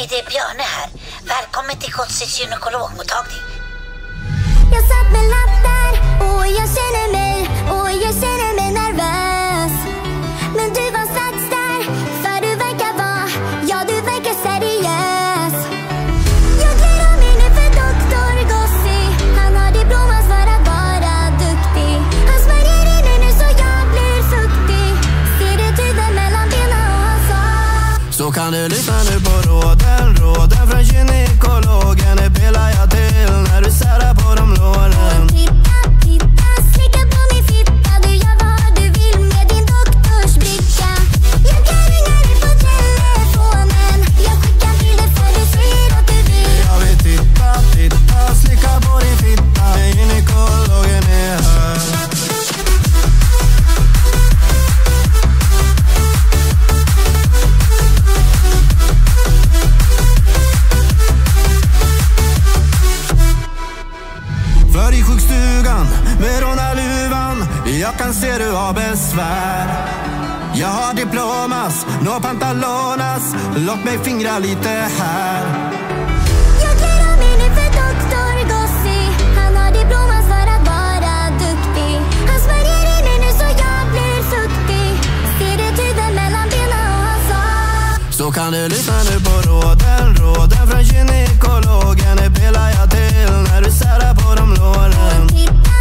Hej, det är Björne här. Välkommen till Gozzis gynekologmottagning. Jag satt med lappar och jag känner mig nervös. Men du var strax där, för du verkar vara, ja du verkar seriös. Jag glömmer mig nu för doktor Gozzi. Han har diplomas för att vara duktig. Han smörjer in mig nu så jag blir fuktig. Ser du tiden mellan benen och han sa: så kan du lyssna nu på råden från gynekologen. Det pelar jag till när du särar på de låren. Titta, slicka på min fitta. Du gör vad du vill med din doktorsbricka. Jag kan ringa dig på telefonen. Jag skickar bilder för du ser att du vill. Jag vill titta, slicka på din fitta. Gynekologen är här. För i sjukstugan med rånarluvan, jag kan se du har besvär. Jag har diplomas, no pantalonas, låt mig fingra lite här. Jag klär mig nu för doktor Gozzi. Han har diplomas för att vara duktig. Han smörjer in mig nu så jag blir fuktig. Ser du tiden mellan benen och han sa: så kan du lyssna nu på råden från gynekologen. Det pelar jag till när du särar på de låren. Titta,